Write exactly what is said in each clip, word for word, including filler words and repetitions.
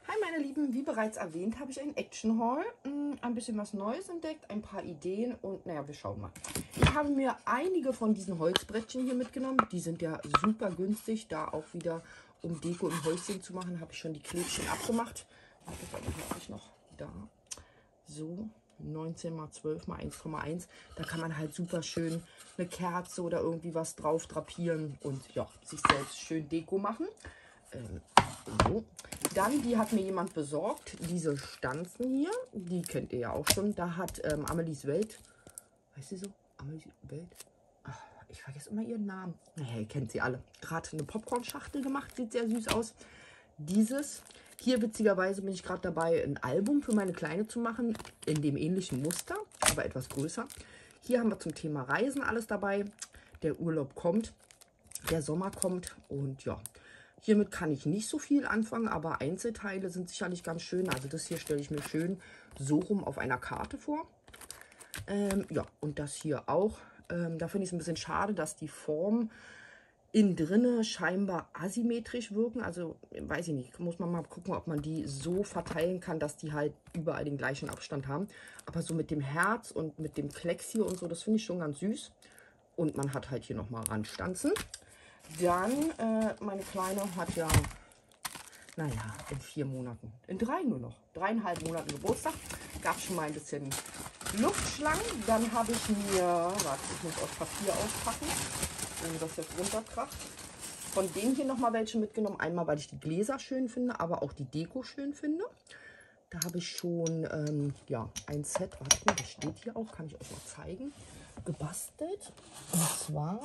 Hi meine Lieben, wie bereits erwähnt, habe ich ein Action Haul, ein bisschen was Neues entdeckt, ein paar Ideen und naja, wir schauen mal. Ich habe mir einige von diesen Holzbrettchen hier mitgenommen, die sind ja super günstig, da auch wieder, um Deko im Häuschen zu machen, habe ich schon die Klebchen abgemacht. Das habe ich noch da, so neunzehn mal zwölf mal eins Komma eins, da kann man halt super schön eine Kerze oder irgendwie was drauf drapieren und ja, sich selbst schön Deko machen. Ähm, so. Dann, die hat mir jemand besorgt, diese Stanzen hier, die kennt ihr ja auch schon. Da hat ähm, Amelies Welt, heißt sie so? Amelies Welt? Ach, ich vergesse immer ihren Namen. Naja, ihr kennt sie alle. Gerade eine Popcorn-Schachtel gemacht, sieht sehr süß aus. Dieses, hier witzigerweise bin ich gerade dabei, ein Album für meine Kleine zu machen, in dem ähnlichen Muster, aber etwas größer. Hier haben wir zum Thema Reisen alles dabei. Der Urlaub kommt, der Sommer kommt und ja. Hiermit kann ich nicht so viel anfangen, aber Einzelteile sind sicherlich ganz schön. Also das hier stelle ich mir schön so rum auf einer Karte vor. Ähm, ja, und das hier auch. Ähm, da finde ich es ein bisschen schade, dass die Formen innen drinne scheinbar asymmetrisch wirken. Also weiß ich nicht, muss man mal gucken, ob man die so verteilen kann, dass die halt überall den gleichen Abstand haben. Aber so mit dem Herz und mit dem Klecks hier und so, das finde ich schon ganz süß. Und man hat halt hier nochmal Randstanzen. Dann, äh, meine Kleine hat ja, naja, in vier Monaten, in drei nur noch, dreieinhalb Monaten Geburtstag. Gab schon mal ein bisschen Luftschlangen. Dann habe ich mir, warte, ich muss aus Papier auspacken, wenn das jetzt runterkracht. Von denen hier nochmal welche mitgenommen. Einmal, weil ich die Gläser schön finde, aber auch die Deko schön finde. Da habe ich schon, ähm, ja, ein Set, warte mal, das steht hier auch, kann ich euch mal zeigen, gebastelt. Und zwar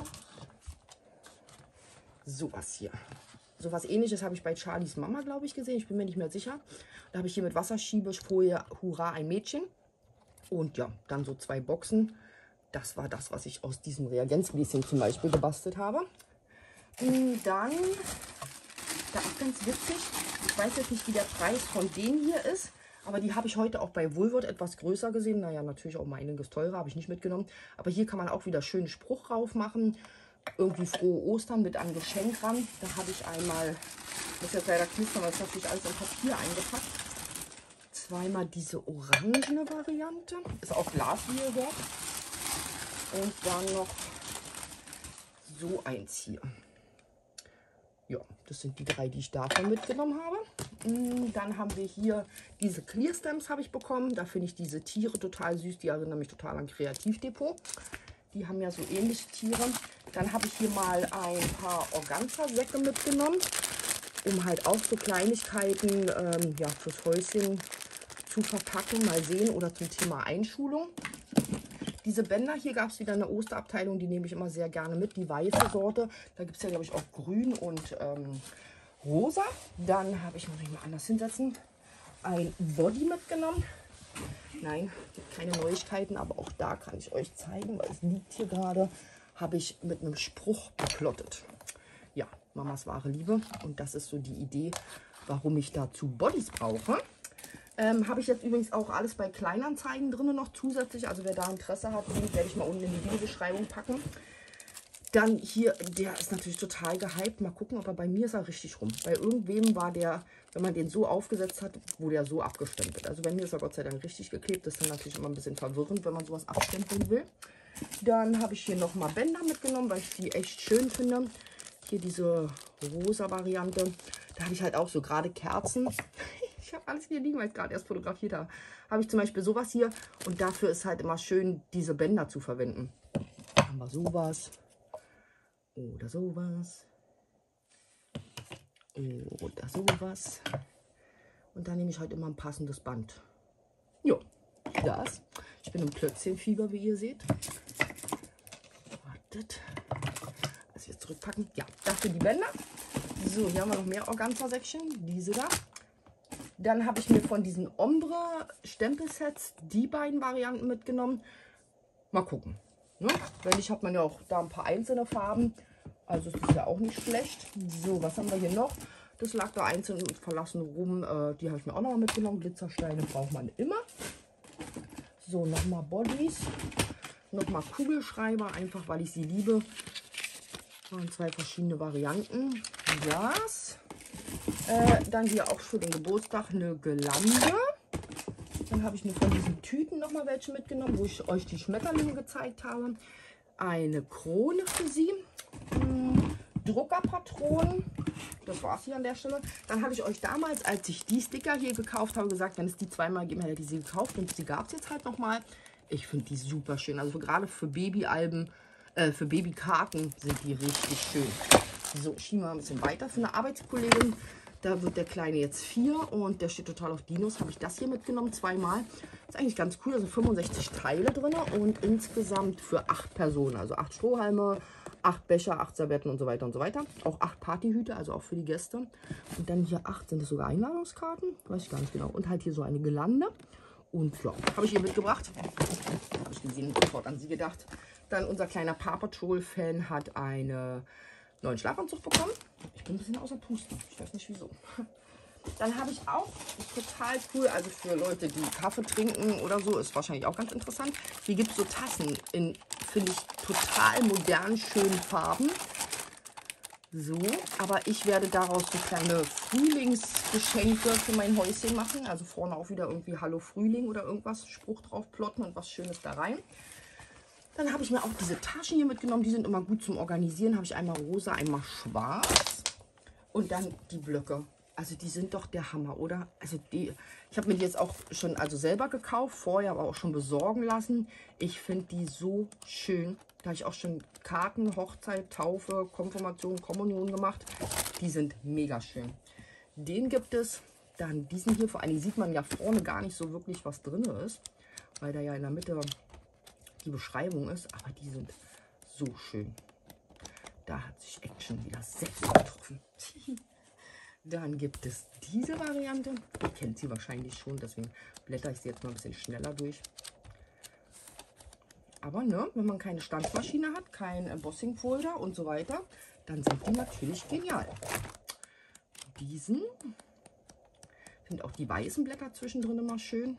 sowas hier. Sowas ähnliches habe ich bei Charlies Mama, glaube ich, gesehen. Ich bin mir nicht mehr sicher. Da habe ich hier mit Wasserschiebesfolie Hurra ein Mädchen. Und ja, dann so zwei Boxen. Das war das, was ich aus diesem Reagenzgläschen zum Beispiel gebastelt habe. Und dann, da auch ganz witzig, ich weiß jetzt nicht, wie der Preis von denen hier ist, aber die habe ich heute auch bei Woolworth etwas größer gesehen. Naja, natürlich auch mal einiges teurer, habe ich nicht mitgenommen. Aber hier kann man auch wieder schön Spruch drauf machen. Irgendwie frohe Ostern mit einem Geschenk ran. Da habe ich einmal, muss jetzt leider knistern, weil es natürlich alles in Papier eingepackt. Zweimal diese orangene Variante. Ist auch Glas, wie ihr hört. Und dann noch so eins hier. Ja, das sind die drei, die ich davon mitgenommen habe. Dann haben wir hier diese Clear Stamps habe ich bekommen. Da finde ich diese Tiere total süß. Die erinnern mich total an Kreativdepot. Die haben ja so ähnliche Tiere. Dann habe ich hier mal ein paar Organza-Säcke mitgenommen, um halt auch so Kleinigkeiten ähm, ja, fürs Häuschen zu verpacken. Mal sehen, oder zum Thema Einschulung. Diese Bänder, hier gab es wieder eine Osterabteilung, die nehme ich immer sehr gerne mit. Die weiße Sorte, da gibt es ja, glaube ich, auch grün und ähm, rosa. Dann habe ich, muss ich mal anders hinsetzen, ein Body mitgenommen. Nein, keine Neuigkeiten, aber auch da kann ich euch zeigen, weil es liegt hier gerade, habe ich mit einem Spruch beplottet. Ja, Mamas wahre Liebe. Und das ist so die Idee, warum ich dazu Bodies brauche. Ähm, habe ich jetzt übrigens auch alles bei Kleinanzeigen drin noch zusätzlich. Also wer da Interesse hat, den werde ich mal unten in die Videobeschreibung packen. Dann hier, der ist natürlich total gehypt. Mal gucken, ob er bei mir ist er richtig rum. Bei irgendwem war der, wenn man den so aufgesetzt hat, wurde er so abgestempelt. Also bei mir ist er Gott sei Dank richtig geklebt. Das ist dann natürlich immer ein bisschen verwirrend, wenn man sowas abstempeln will. Dann habe ich hier nochmal Bänder mitgenommen, weil ich die echt schön finde. Hier diese rosa Variante. Da habe ich halt auch so gerade Kerzen. Ich habe alles hier liegen, weil ich gerade erst fotografiert habe. Habe ich zum Beispiel sowas hier. Und dafür ist halt immer schön, diese Bänder zu verwenden. Da haben wir sowas. Oder sowas. Oder sowas. Und dann nehme ich halt immer ein passendes Band. Jo, das. Ich bin im Plötzchenfieber, wie ihr seht. Wartet. Das jetzt zurückpacken. Ja, dafür die Bänder. So, hier haben wir noch mehr Organza-Säckchen. Diese da. Dann habe ich mir von diesen Ombre-Stempelsets die beiden Varianten mitgenommen. Mal gucken. Ne? Wenn nicht, hat man ja auch da ein paar einzelne Farben. Also ist das ja auch nicht schlecht. So, was haben wir hier noch? Das lag da einzeln und verlassen rum. Äh, die habe ich mir auch noch mal mitgenommen. Glitzersteine braucht man immer. So, nochmal Bodies. Nochmal Kugelschreiber, einfach weil ich sie liebe. Und zwei verschiedene Varianten. Das. Äh, dann hier auch für den Geburtstag eine Girlande. Dann habe ich mir von diesen Tüten noch mal welche mitgenommen, wo ich euch die Schmetterlinge gezeigt habe. Eine Krone für sie. Hm, Druckerpatronen. Das war es hier an der Stelle. Dann habe ich euch damals, als ich die Sticker hier gekauft habe, gesagt, wenn es die zweimal gegeben hätte, hätte ich sie gekauft. Und sie gab es jetzt halt nochmal. Ich finde die super schön. Also gerade für Babyalben, äh, für Babykarten sind die richtig schön. So, schieben wir ein bisschen weiter. Für eine Arbeitskollegin, da wird der Kleine jetzt vier und der steht total auf Dinos. Habe ich das hier mitgenommen, zweimal. Ist eigentlich ganz cool. Also fünfundsechzig Teile drin und insgesamt für acht Personen. Also acht Strohhalme, acht Becher, acht Servietten und so weiter und so weiter. Auch acht Partyhüte, also auch für die Gäste. Und dann hier acht, sind das sogar Einladungskarten? Weiß ich gar nicht genau. Und halt hier so eine Girlande. Und ja, habe ich ihr mitgebracht. Habe ich gesehen, sofort an sie gedacht. Dann unser kleiner Paw Patrol-Fan hat einen neuen Schlafanzug bekommen. Ich bin ein bisschen außer Puste. Ich weiß nicht wieso. Dann habe ich auch, total cool, also für Leute, die Kaffee trinken oder so, ist wahrscheinlich auch ganz interessant. Hier gibt es so Tassen in, finde ich, total modernen, schönen Farben. So, aber ich werde daraus so kleine Frühlingsgeschenke für mein Häuschen machen. Also vorne auch wieder irgendwie Hallo Frühling oder irgendwas, Spruch drauf plotten und was Schönes da rein. Dann habe ich mir auch diese Taschen hier mitgenommen. Die sind immer gut zum Organisieren. Habe ich einmal rosa, einmal schwarz. Und dann die Blöcke. Also die sind doch der Hammer, oder? Also die, ich habe mir die jetzt auch schon also selber gekauft, vorher aber auch schon besorgen lassen. Ich finde die so schön. Da habe ich auch schon Karten, Hochzeit, Taufe, Konfirmation, Kommunion gemacht. Die sind mega schön. Den gibt es. Dann diesen hier, vor allem sieht man ja vorne gar nicht so wirklich, was drin ist. Weil da ja in der Mitte die Beschreibung ist. Aber die sind so schön. Da hat sich Action wieder selbst getroffen. Dann gibt es diese Variante. Ihr kennt sie wahrscheinlich schon, deswegen blätter ich sie jetzt mal ein bisschen schneller durch. Aber ne, wenn man keine Standmaschine hat, kein Embossing-Folder und so weiter, dann sind die natürlich genial. Diesen, ich finde auch die weißen Blätter zwischendrin immer schön.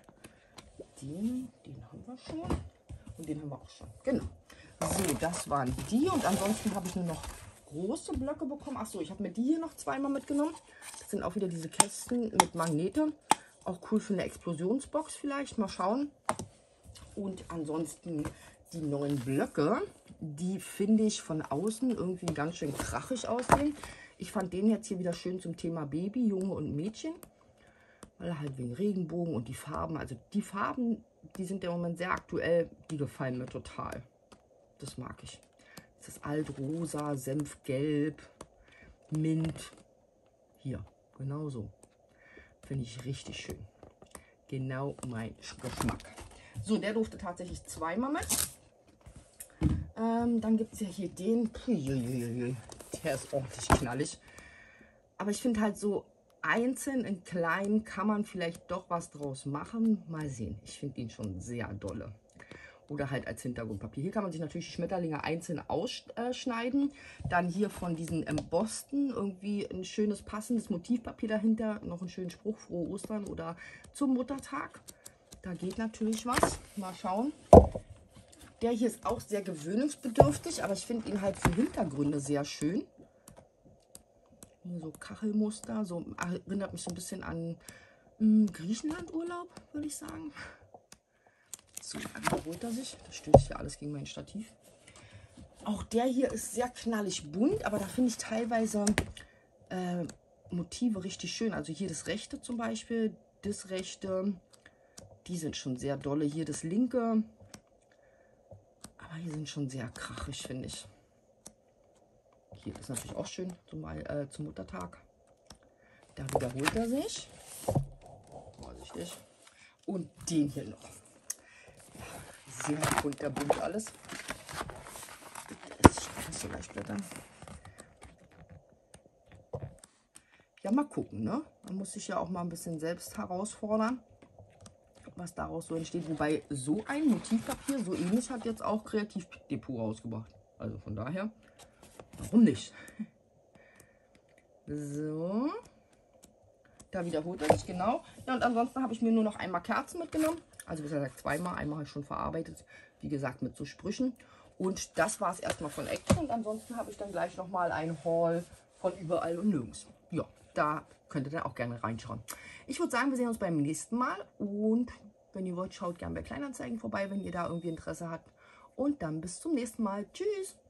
Den, den haben wir schon und den haben wir auch schon. Genau. So, das waren die und ansonsten habe ich nur noch große Blöcke bekommen. Achso, ich habe mir die hier noch zweimal mitgenommen. Das sind auch wieder diese Kästen mit Magnete. Auch cool für eine Explosionsbox vielleicht. Mal schauen. Und ansonsten die neuen Blöcke. Die finde ich von außen irgendwie ganz schön krachig aussehen. Ich fand den jetzt hier wieder schön zum Thema Baby, Junge und Mädchen. Weil halt wegen Regenbogen und die Farben. Also die Farben, die sind im Moment sehr aktuell. Die gefallen mir total. Das mag ich. Das ist Altrosa, Senfgelb, Mint. Hier, genau so. Finde ich richtig schön. Genau mein Geschmack. So, der durfte tatsächlich zweimal mit. Ähm, dann gibt es ja hier den. Der ist ordentlich knallig. Aber ich finde halt so einzeln in klein kann man vielleicht doch was draus machen. Mal sehen. Ich finde ihn schon sehr dolle. Oder halt als Hintergrundpapier. Hier kann man sich natürlich die Schmetterlinge einzeln ausschneiden. Dann hier von diesen Embossten irgendwie ein schönes passendes Motivpapier dahinter. Noch einen schönen Spruch, frohe Ostern oder zum Muttertag. Da geht natürlich was. Mal schauen. Der hier ist auch sehr gewöhnungsbedürftig, aber ich finde ihn halt für Hintergründe sehr schön. Hier so Kachelmuster. So erinnert mich so ein bisschen an mh, Griechenland-Urlaub, würde ich sagen. So, einmal holt er sich. Das stößt ja alles gegen mein Stativ. Auch der hier ist sehr knallig bunt, aber da finde ich teilweise äh, Motive richtig schön. Also hier das rechte zum Beispiel, das rechte, die sind schon sehr dolle. Hier das linke, aber hier sind schon sehr krachig, finde ich. Hier ist natürlich auch schön zum, äh, zum Muttertag. Da wiederholt er sich. Vorsichtig. Und den hier noch. Sehr kunterbunt alles. Ich kann das so leicht blättern. Ja, mal gucken, ne? Man muss sich ja auch mal ein bisschen selbst herausfordern, was daraus so entsteht. Wobei so ein Motivpapier, so ähnlich, hat jetzt auch Kreativdepot rausgebracht. Also von daher, warum nicht? So. Da wiederholt er sich, genau. Ja, und ansonsten habe ich mir nur noch einmal Kerzen mitgenommen. Also wie gesagt, zweimal. Einmal habe ich schon verarbeitet. Wie gesagt, mit so Sprüchen. Und das war es erstmal von Action. Und ansonsten habe ich dann gleich nochmal ein Haul von überall und nirgends. Ja, Da könnt ihr dann auch gerne reinschauen. Ich würde sagen, wir sehen uns beim nächsten Mal. Und wenn ihr wollt, schaut gerne bei Kleinanzeigen vorbei, wenn ihr da irgendwie Interesse habt. Und dann bis zum nächsten Mal. Tschüss!